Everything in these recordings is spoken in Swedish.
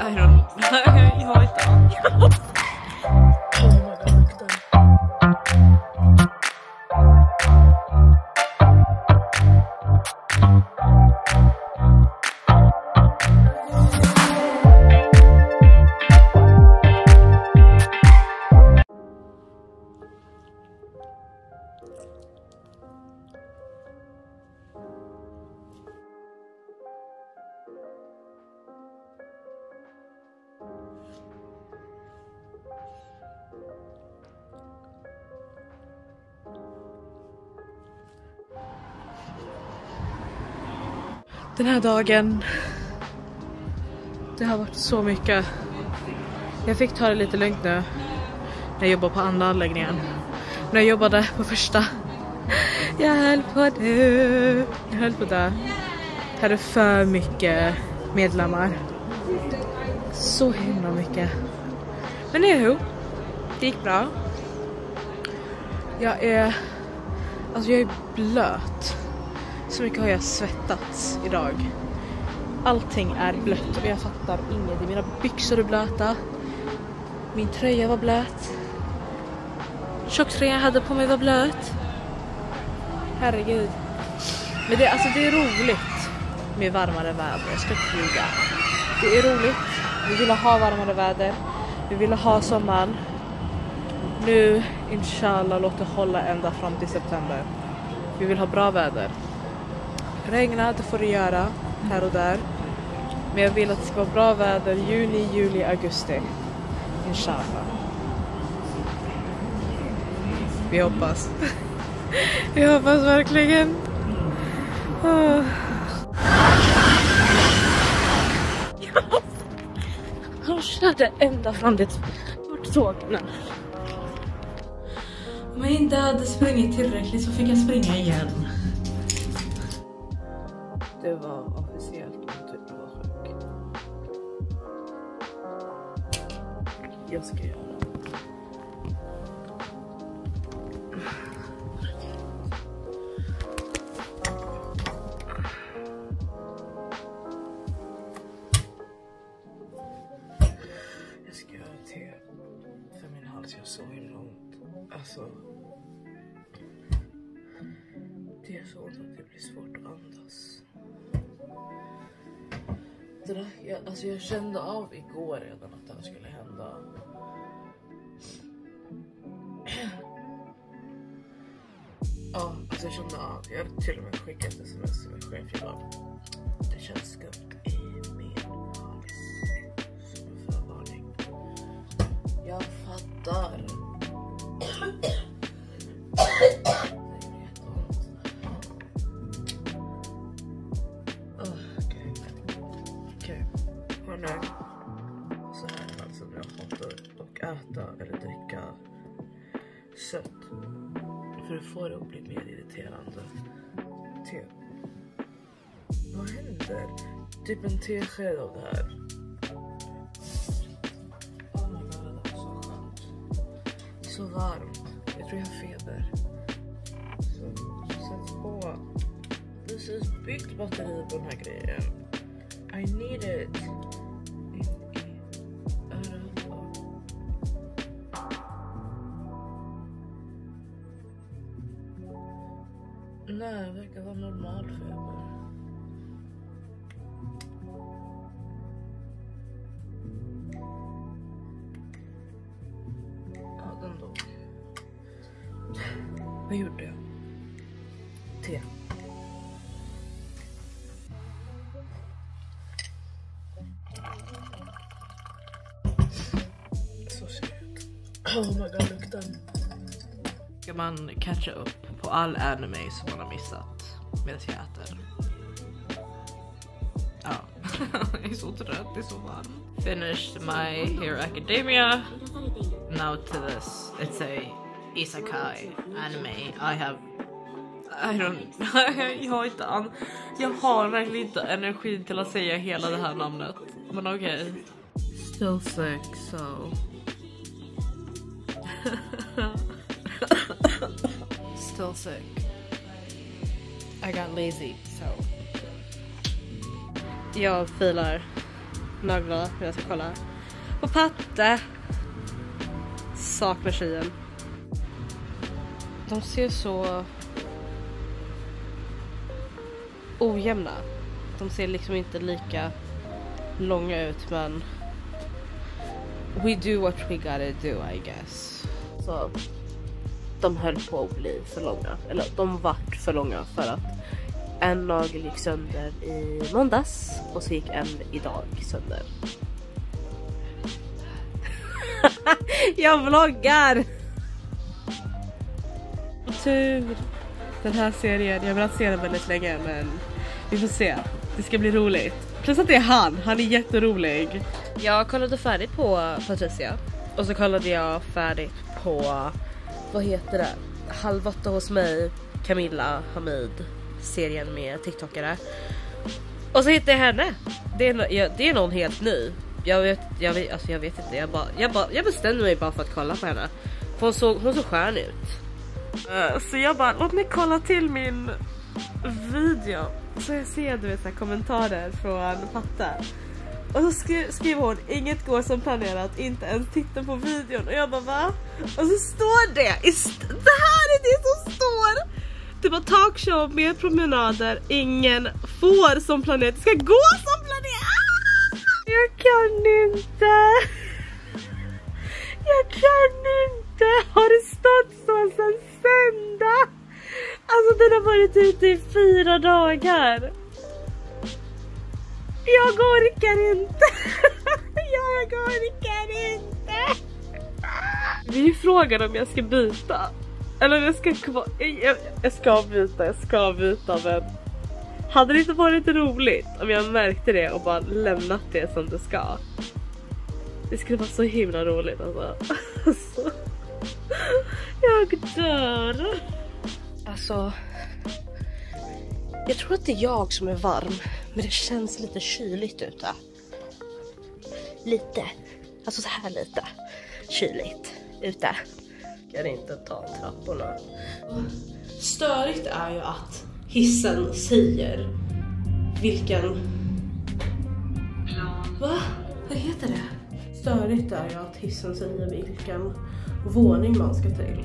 Jag har inte. Den här dagen, det har varit så mycket. Jag fick ta det lite lugnt nu när jag jobbade på andra anläggningen. När jag jobbade på första, jag höll på det. Jag hade för mycket medlemmar. Så himla mycket. Men det gick bra. Jag är blöt. Så mycket har jag svettats idag. Allting är blött och jag fattar inget. Mina byxor är blöta. Min tröja var blöt. Tjocktröjan jag hade på mig var blöt. Herregud. Men det är roligt med varmare väder. Jag ska inte ljuga. Det är roligt. Vi vill ha varmare väder. Vi vill ha sommaren. Nu, inshallah, låt det hålla ända fram till september. Vi vill ha bra väder. Regna, det får det göra här och där. Men jag vill att det ska vara bra väder juni, juli, augusti. Inshallah. Vi hoppas. Vi hoppas verkligen. Han körde ända fram dit. Vart såg den? Om jag inte hade sprungit tillräckligt så fick jag springa igen. Det var officiellt att du var sjuk. Jag ska göra det. Jag ska göra te för min hals gör så himla ont. Alltså, det är så ont att det blir svårt att andas. Jag kände av igår redan att det här skulle hända. Ja, jag kände av. Jag hade till och med skickat sms till min chef idag. Det känns skumt i min hals. Som en förvarning. Jag fattar. Så här alltså jag hatar att äta eller dricka sött. För det får det att bli mer irriterande. Te. Vad händer? Typ en tesked av det här. Oh my god, det var så skönt. Så varmt. Jag tror jag har feber. Så sätt på. Precis byggt batteri på den här grejen. I need it. Nej, det verkar vara normal feber. Ja, den dog. Vad gjorde jag? Te. Så ser det ut. Oh my god, lukten. Ska man catcha upp på all anime som man har missat med teater? Ja, jag är så trött, det är så varmt. Finished my Hero Academia. Now to this. It's a isekai anime. Jag har verkligen inte energi till att säga hela det här namnet. Men okej. Still sick, so... Still sick. I got lazy, so... Jag filar naglarna medan jag kollar på Patte. Saknar tjejen. De ser så ojämna. De ser liksom inte lika långa ut, men we do what we gotta do, I guess. Så de höll på att bli för långa. Eller de vart för långa för att en nagel gick sönder i måndags och så gick en idag sönder. Jag vloggar! Tur! Den här serien, jag har velat se den väldigt länge, men vi får se. Det ska bli roligt. Plus att det är han är jätterolig. Jag kollade färdigt på Patricia. Och så kollade jag färdigt på, vad heter det? 7:30 hos mig, Camilla Hamid, serien med TikTokare. Och så hittade jag henne. Det är någon helt ny. Jag vet inte. Jag bestämde mig bara för att kolla på henne. För hon såg skön ut. Så jag bara, låt mig kolla till min video. Så jag ser, du vet, så här, kommentarer från Patte. Och så skriver hon, inget går som planerat, inte ens titta på videon. Och jag bara, va? Och så står det, det här är det som står. Det var talkshow med promenader, ingen får som planerat. Det ska gå som planerat. Jag kan inte. Har det stått så sen söndag? Alltså den har varit ute i 4 dagar. Jag orkar inte. Vi frågade om jag ska byta. Eller jag ska byta, men hade det inte varit roligt om jag märkte det och bara lämnat det som det ska? Det skulle vara så himla roligt alltså. Jag dör. Alltså, jag tror att det är jag som är varm, men det känns lite kyligt ute. Lite. Alltså så här lite kyligt ute. Jag kan inte ta trapporna. Störigt är ju att hissen säger vilken... Va? Vad heter det? Störigt är ju att hissen säger vilken våning man ska till.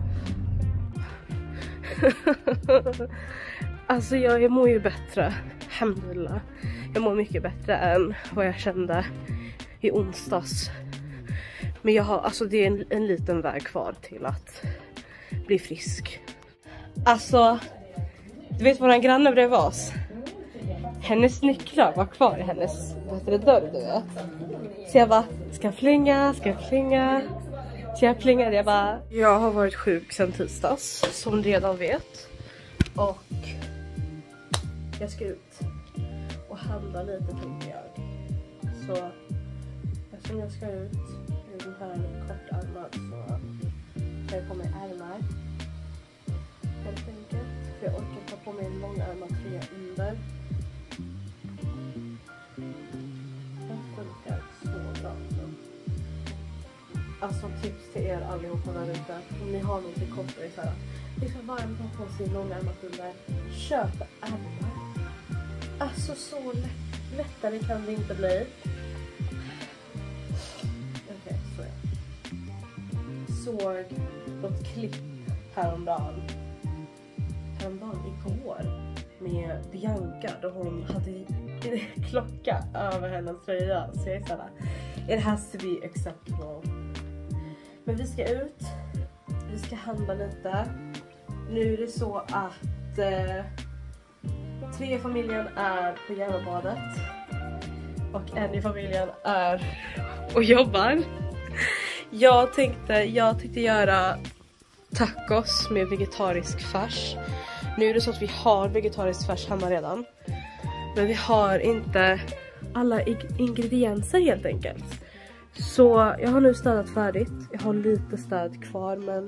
Alltså jag mår ju bättre. Alhamdulillah. Jag mår mycket bättre än vad jag kände i onsdags. Men jag har, alltså det är en liten väg kvar till att bli frisk. Alltså, du vet våran granne bredvid oss. Hennes nycklar var kvar i hennes dörr, du vet. Så jag bara, ska jag flinga? Så jag plingade, jag har varit sjuk sedan tisdags, som du redan vet. Och jag ska ut och handla lite, tänkte jag. Så eftersom jag ska ut i den här kortärmad så kan jag på mig ärmar. Helt enkelt. För jag orkar ta på mig en långärmad tröja under. Den funkar så bra. Alltså tips till er allihopa där ute. Om ni har någonting kortare så här. Det är varmt att ha på sig långärmat under. Köp ärmar. Alltså så lättare kan det inte bli. Okej, så jag såg något klipp häromdagen igår med Bianca då hon hade klocka över hennes tröja. Så jag är såhär, it has to be acceptable. Men vi ska ut. Vi ska handla lite. Nu är det så att 3 i familjen är på Järvabadet. Och 1 i familjen är och jobbar. Jag tänkte göra tacos med vegetarisk färs. Nu är det så att vi har vegetarisk färs hemma redan. Men vi har inte alla ingredienser helt enkelt. Så jag har nu städat färdigt. Jag har lite städ kvar, men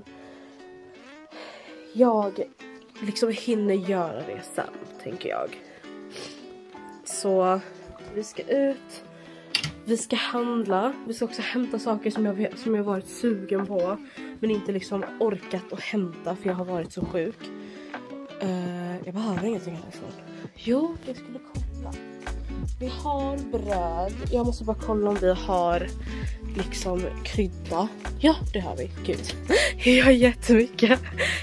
jag liksom hinner göra det sen, tänker jag. Så vi ska ut. Vi ska handla. Vi ska också hämta saker som jag varit sugen på, men inte liksom orkat att hämta för jag har varit så sjuk. Jag behöver ingenting härifrån. Jo, jag skulle kolla. Vi har bröd. Jag måste bara kolla om vi har liksom krydda. Ja, det har vi. Gud. Jag har jättemycket.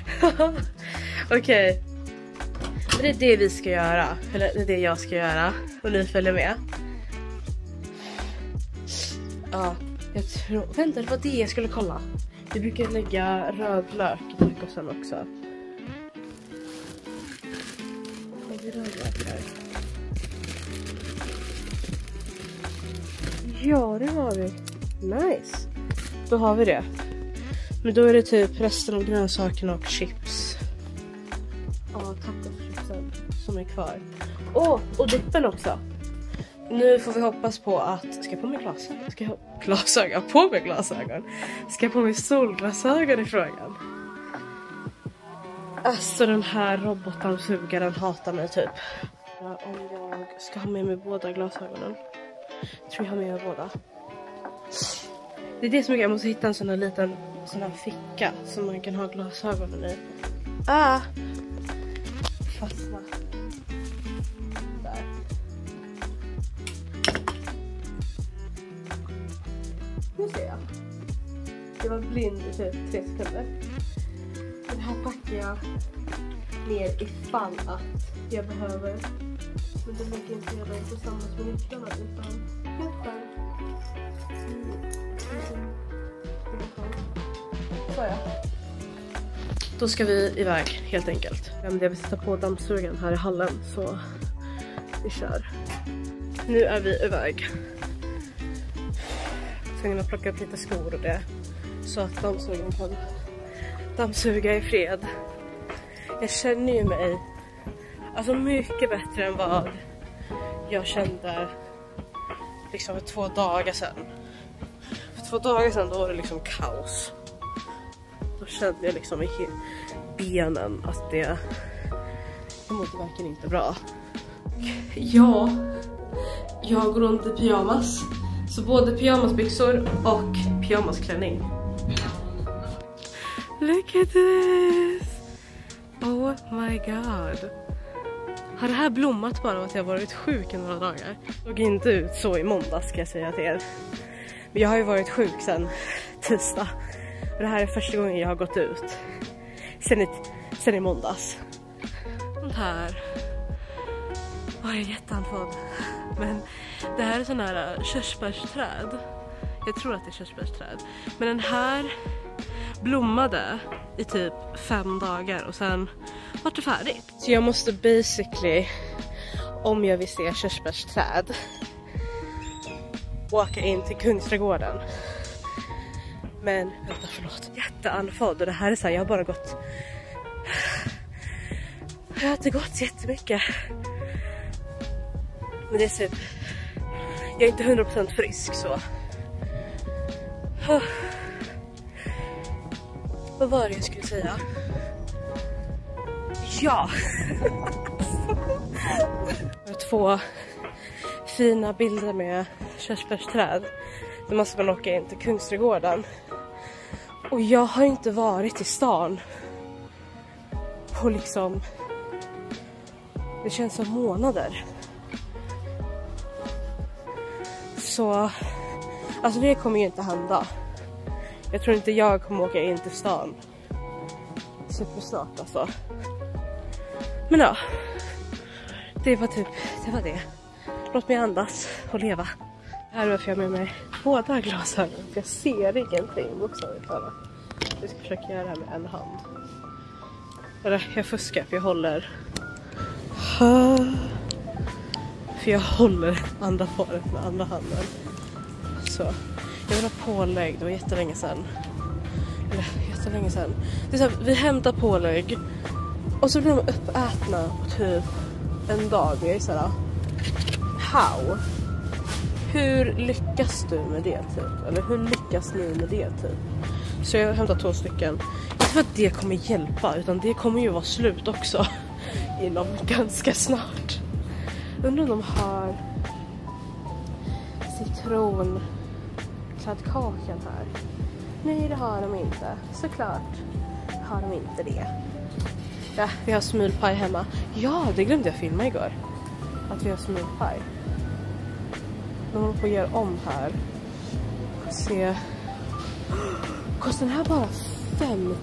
Okej. Det är det vi ska göra. Eller det är det jag ska göra. Och ni följer med. Ja, jag tror... Vänta, det var det jag skulle kolla. Vi brukar lägga röd lök i tacosen också. Har vi röd lök här? Ja, det har vi. Nice. Då har vi det. Men då är det typ resten av grönsakerna och chips. Ja, tacochipsen som är kvar. Och dippen också. Nu får vi hoppas på att... Ska jag på mig glasögon? Ska jag ha glasögon? På mig glasögon? Ska jag på mig solglasögon i frågan? Alltså den här robotdammsugaren hatar mig typ. Ja, om jag ska ha med mig båda glasögonen. Jag tror jag har med mig båda. Det är det som jag måste hitta en sån här liten sån här ficka som man kan ha glasögonen i. Fastna. Där. Nu ser jag. Jag var blind i typ 3 sekunder. Den här packar jag ner ifall att jag behöver. Men det lägger inte jag dem tillsammans med nycklarna utan helt själv. Så ja. Då ska vi iväg helt enkelt. Jag vill sätta på dammsugaren här i hallen så vi kör. Nu är vi iväg. Jag ska plocka upp lite skor och det. Så att dammsugaren kan dammsuga i fred. Jag känner ju mig alltså mycket bättre än vad jag kände liksom för 2 dagar sedan. För 2 dagar sedan då var det liksom kaos. Då kände jag liksom i benen att det mådde verkligen inte bra. Ja, jag går runt i pyjamas. Så både pyjamasbyxor och pyjamasklänning. Look at this! Oh my god. Har det här blommat bara av att jag varit sjuk i några dagar? Det såg inte ut så i måndags ska jag säga till er. Men jag har ju varit sjuk sedan tisdag. Och det här är första gången jag har gått ut. Sen i måndags. Sånt här. Jag är jätteandfådd. Men det här är sån här körsbärsträd. Jag tror att det är körsbärsträd. Men den här blommade i typ 5 dagar och sen var det färdigt. Så jag måste basically, om jag vill se körsbärsträd, åka in till Kungsträdgården. Men vänta, förlåt. Jätteandfådd och det här är så här, jag har bara gått. Jag har inte gått jättemycket. Men det är typ, jag är inte 100% frisk så. Vad var det jag skulle säga? Ja! Jag har 2 fina bilder med körsbärsträd. Då måste man åka in till Kungsträdgården. Och jag har inte varit i stan på liksom, det känns som månader. Så alltså det kommer ju inte hända. Jag tror inte jag kommer åka in till stan supersnart alltså. Men ja, det var det. Låt mig andas och leva. Här varför jag med mig båda glasögon. För jag ser ingenting bokstavligt talat. Jag ska försöka göra det här med en hand. Eller jag fuskar för jag håller. För jag håller andra paret med andra handen. Så. Jag vill ha pålägg. Det var jättelänge sedan. Det är så här, vi hämtar pålägg. Och så blir de uppätna på typ en dag. Jag är så här, how? Hur lyckas du med det typ? Eller hur lyckas ni med det typ? Så jag har hämtat 2 stycken. Jag tror att det kommer hjälpa. Utan det kommer ju vara slut också. Inom ganska snart. Undrar om de har citronkladdkakan här. Nej, det har de inte. Såklart har de inte det. Ja, vi har smulpaj hemma. Ja, det glömde jag filma igår. Att vi har smulpaj. De håller på att göra om här. Se. Kostar den här bara 50?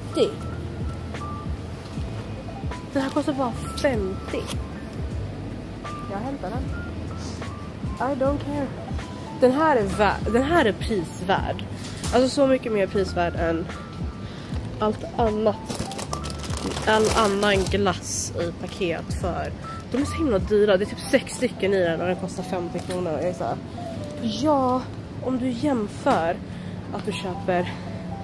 Den här kostar bara 50. Jag hämtar den. I don't care. Den här är prisvärd. Alltså så mycket mer prisvärd än allt annat. All annan glass i paket för. De är så himla dyra. Det är typ 6 stycken i den och den kostar 50 kronor. Jag är så här, ja, om du jämför att du köper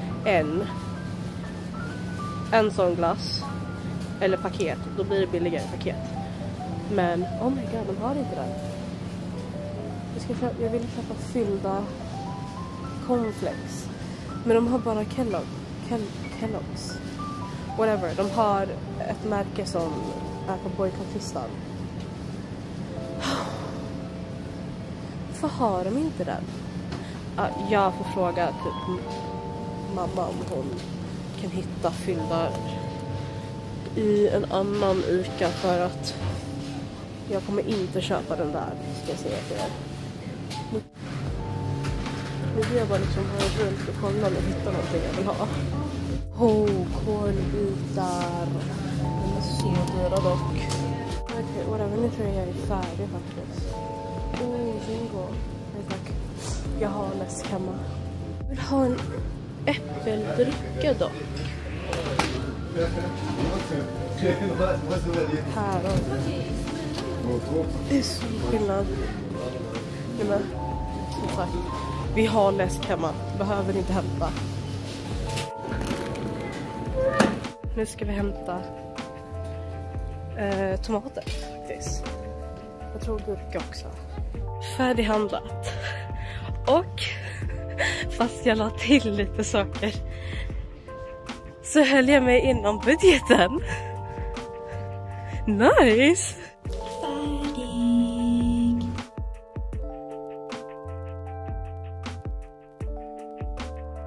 en sån glass eller paket, då blir det billigare paket. Men oh my god, de har inte den. Jag vill köpa fyllda cornflakes, men de har bara Kellogg's. Whatever, de har ett märke som är på bojkottlistan. Varför har de inte den? Jag får fråga typ mamma om hon kan hitta fyllda i en annan Ica, för att jag kommer inte köpa den där, ska jag säga till er. Nu vill jag bara liksom ha runt och kolla om jag hittar någonting jag vill ha. Kornbitar. De är så dyra dock. Okej, whatever. Nu tror jag är färdig faktiskt. Jingo. Nej tack. Jag har läsk hemma. Jag vill ha en äppeldricka dock. Päron. Det är så skillnad. Men som sagt, vi har läsk hemma. Behöver inte hämta. Nu ska vi hämta tomater faktiskt. Jag tror gurka också. Färdighandlat. Och fast jag la till lite saker så höll jag mig inom budgeten. Nice!